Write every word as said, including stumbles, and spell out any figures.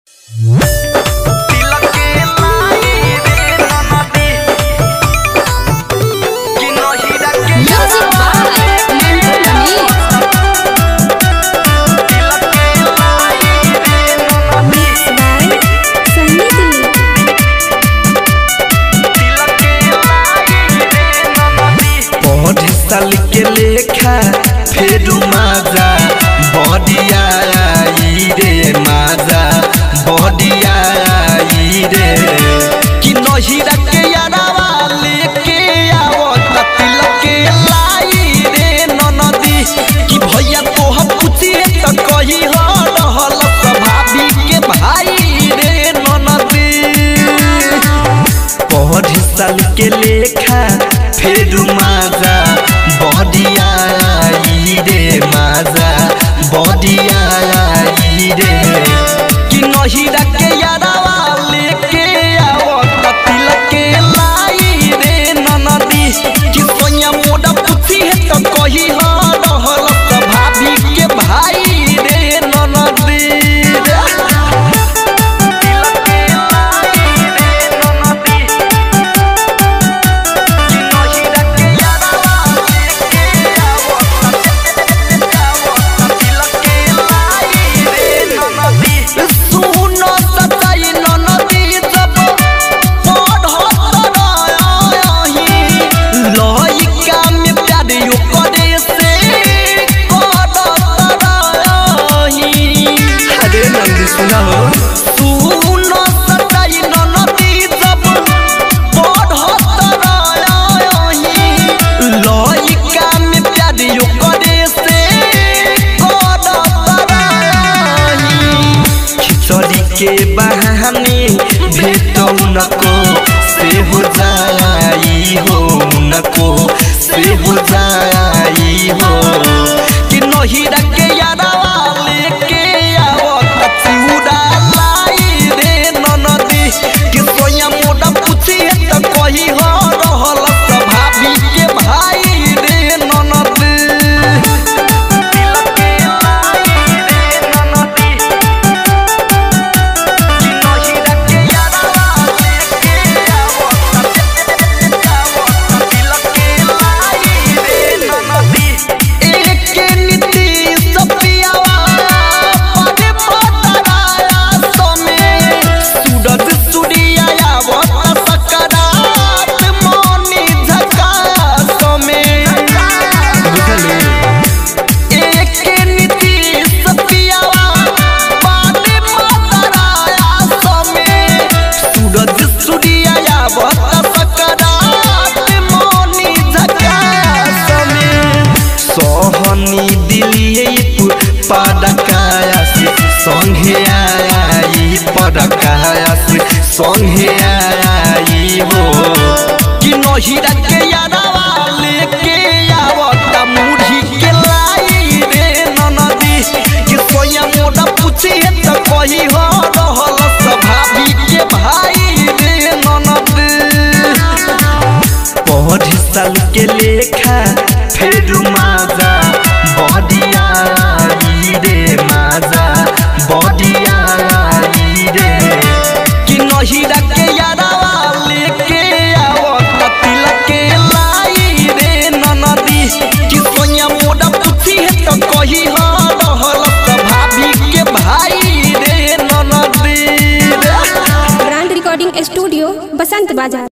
साल के लेखा फेरू माजा बॉडिया आई रे माजा बॉडिया आई रे कि नहिरा के यारावा लेके आओ तिलक के लाई रे ननदी कि भैया तोह पूछी त कही हो रहल भाभी के भाई रे ननदी पढ़ साल के लेखा फेरू माजा बॉडिया आई रे माजा बॉडिया आई रे कि नहिरा के यारावा लेके आओ तिलक के लाई रे ननदी कि सोनिया मोड़ा पूछी है तो कही हो रहल भाभी के भाई रे ननदी के बहाने भेटौ नको से हो जाई हो नको से हो जाई हो कि नहिरा के यारावा लेके आओ कचूड़ा लाई रे ननदी कि सोया मोड़ा पूछी त कही हो रहल भाभी के भाई रे ननदी संगे आई पड़काया से संगे आई हो कि नहिरा के यारावा लेके आओ त मुढ़ी के लाई रे ननदी कि सोया मोड़ा पूछी त कही हो रहल भाभी के भाई रे ननदी पढ़ साल के लेखा फेरू माजा बॉडिया आई रे माजा बॉडिया आई रे कि नहिरा के यारावा लेके आओ तिलक के लाई रे ननदी कि सोनिया मोड़ा पूछी है तो कही हो रहल भाभी के भाई रे ननदी। ब्रांड रिकॉर्डिंग स्टूडियो बसंत बाजार।